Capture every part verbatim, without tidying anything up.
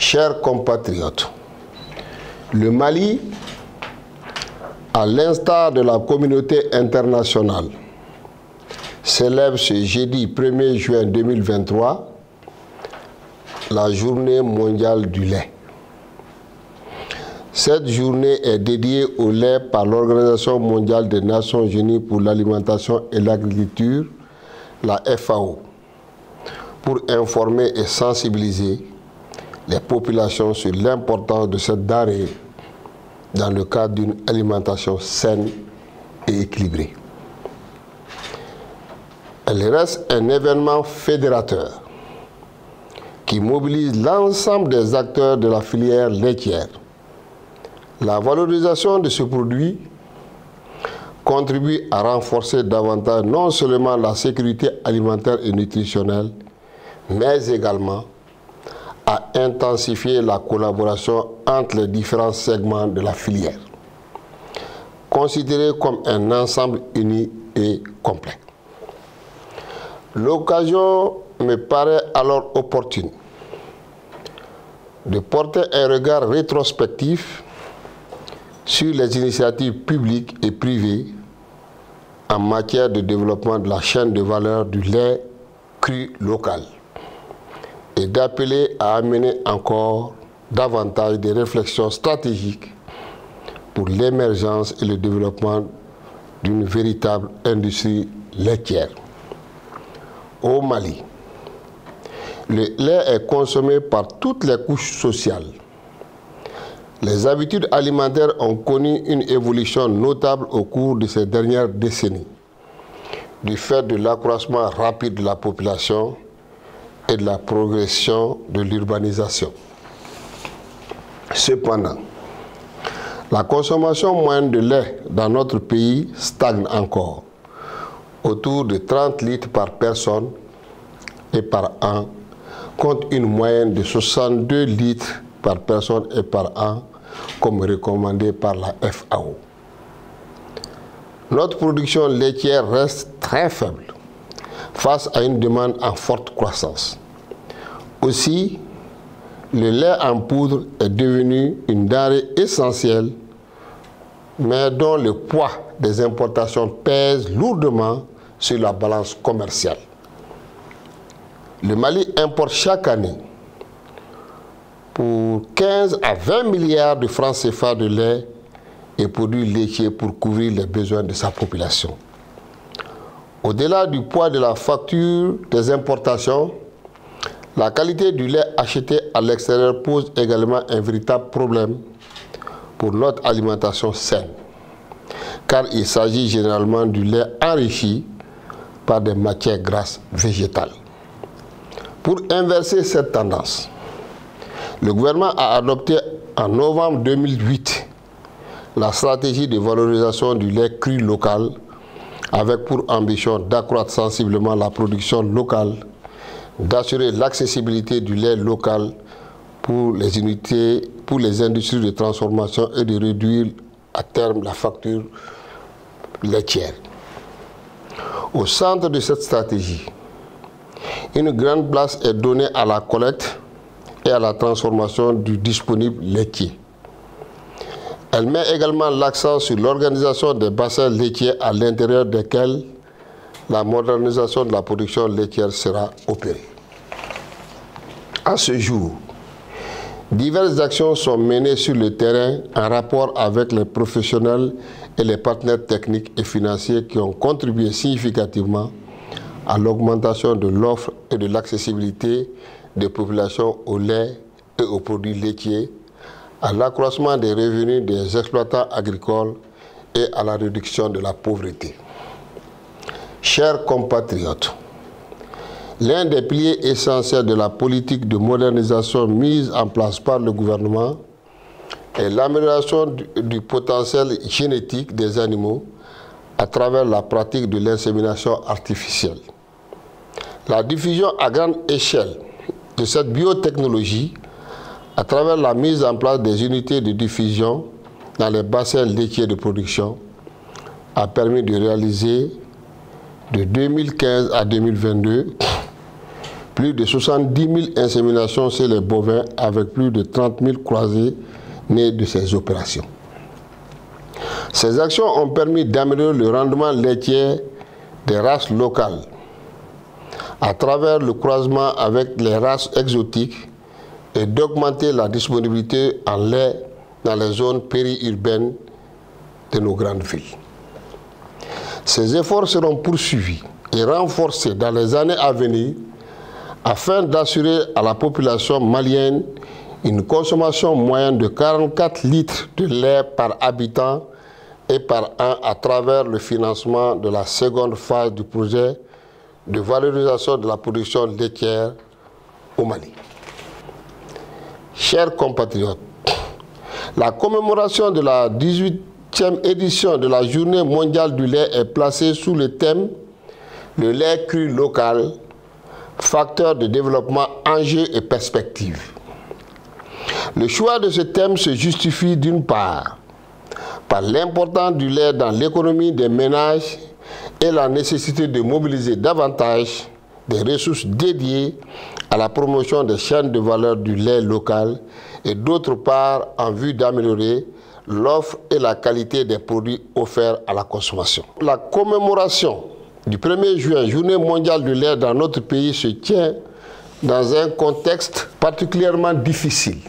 Chers compatriotes, le Mali, à l'instar de la communauté internationale, célèbre ce jeudi premier juin deux mille vingt-trois la journée mondiale du lait. Cette journée est dédiée au lait par l'Organisation mondiale des Nations unies pour l'alimentation et l'agriculture, la F A O, pour informer et sensibiliser les populations sur l'importance de cette denrée dans le cadre d'une alimentation saine et équilibrée. Elle reste un événement fédérateur qui mobilise l'ensemble des acteurs de la filière laitière. La valorisation de ce produit contribue à renforcer davantage non seulement la sécurité alimentaire et nutritionnelle, mais également à intensifier la collaboration entre les différents segments de la filière, considérée comme un ensemble uni et complet. L'occasion me paraît alors opportune de porter un regard rétrospectif sur les initiatives publiques et privées en matière de développement de la chaîne de valeur du lait cru local et d'appeler à amener encore davantage de réflexions stratégiques pour l'émergence et le développement d'une véritable industrie laitière. Au Mali, le lait est consommé par toutes les couches sociales. Les habitudes alimentaires ont connu une évolution notable au cours de ces dernières décennies, du fait de l'accroissement rapide de la population et de la progression de l'urbanisation. Cependant, la consommation moyenne de lait dans notre pays stagne encore, autour de trente litres par personne et par an, contre une moyenne de soixante-deux litres par personne et par an, comme recommandé par la F A O. Notre production laitière reste très faible face à une demande en forte croissance. Aussi, le lait en poudre est devenu une denrée essentielle, mais dont le poids des importations pèse lourdement sur la balance commerciale. Le Mali importe chaque année pour quinze à vingt milliards de francs C F A de lait et produits laitiers pour couvrir les besoins de sa population. Au-delà du poids de la facture des importations, la qualité du lait acheté à l'extérieur pose également un véritable problème pour notre alimentation saine, car il s'agit généralement du lait enrichi par des matières grasses végétales. Pour inverser cette tendance, le gouvernement a adopté en novembre deux mille huit la stratégie de valorisation du lait cru local avec pour ambition d'accroître sensiblement la production locale, d'assurer l'accessibilité du lait local pour les unités, pour les industries de transformation et de réduire à terme la facture laitière. Au centre de cette stratégie, une grande place est donnée à la collecte et à la transformation du disponible laitier. Elle met également l'accent sur l'organisation des bassins laitiers à l'intérieur desquels la modernisation de la production laitière sera opérée. À ce jour, diverses actions sont menées sur le terrain en rapport avec les professionnels et les partenaires techniques et financiers qui ont contribué significativement à l'augmentation de l'offre et de l'accessibilité des populations au lait et aux produits laitiers, à l'accroissement des revenus des exploitants agricoles et à la réduction de la pauvreté. Chers compatriotes, l'un des piliers essentiels de la politique de modernisation mise en place par le gouvernement est l'amélioration du, du potentiel génétique des animaux à travers la pratique de l'insémination artificielle. La diffusion à grande échelle de cette biotechnologie à travers la mise en place des unités de diffusion dans les bassins laitiers de production a permis de réaliser de deux mille quinze à deux mille vingt-deux plus de soixante-dix mille inséminations chez les bovins avec plus de trente mille croisés nés de ces opérations. Ces actions ont permis d'améliorer le rendement laitier des races locales à travers le croisement avec les races exotiques et d'augmenter la disponibilité en lait dans les zones périurbaines de nos grandes villes. Ces efforts seront poursuivis et renforcés dans les années à venir afin d'assurer à la population malienne une consommation moyenne de quarante-quatre litres de lait par habitant et par an à travers le financement de la seconde phase du projet de valorisation de la production laitière au Mali. Chers compatriotes, la commémoration de la dix-huitième édition de la Journée mondiale du lait est placée sous le thème « Le lait cru local, facteur de développement, enjeux et perspectives ». Le choix de ce thème se justifie d'une part par l'importance du lait dans l'économie des ménages et la nécessité de mobiliser davantage des ressources dédiées à la promotion des chaînes de valeur du lait local et d'autre part en vue d'améliorer l'offre et la qualité des produits offerts à la consommation. La commémoration du premier juin, Journée mondiale du lait dans notre pays, se tient dans un contexte particulièrement difficile,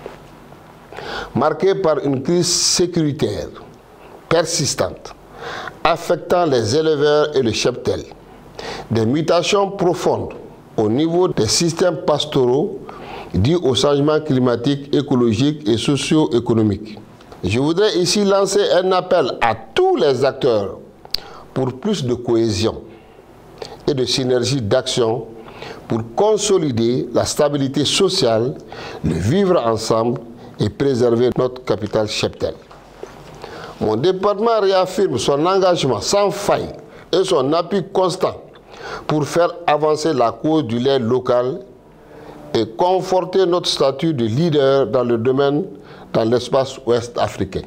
marqué par une crise sécuritaire persistante, affectant les éleveurs et le cheptel, des mutations profondes au niveau des systèmes pastoraux dus au changement climatique, écologique et socio-économique. Je voudrais ici lancer un appel à tous les acteurs pour plus de cohésion et de synergie d'action pour consolider la stabilité sociale, le vivre ensemble et préserver notre capital cheptel. Mon département réaffirme son engagement sans faille et son appui constant pour faire avancer la cause du lait local et conforter notre statut de leader dans le domaine dans l'espace ouest africain.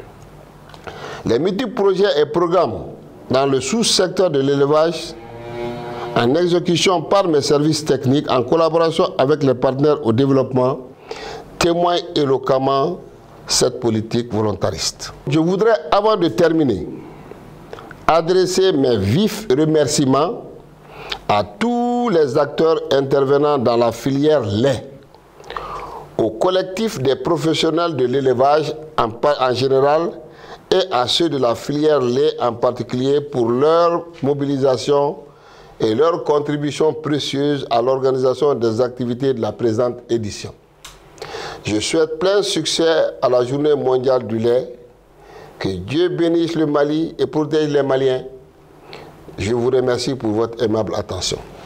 Les multiples projets et programmes dans le sous-secteur de l'élevage en exécution par mes services techniques en collaboration avec les partenaires au développement témoignent éloquemment cette politique volontariste. Je voudrais, avant de terminer, adresser mes vifs remerciements à tous les acteurs intervenant dans la filière lait, au collectif des professionnels de l'élevage en, en général et à ceux de la filière lait en particulier pour leur mobilisation et leur contribution précieuse à l'organisation des activités de la présente édition. Je souhaite plein succès à la Journée mondiale du lait. Que Dieu bénisse le Mali et protège les Maliens. Je vous remercie pour votre aimable attention.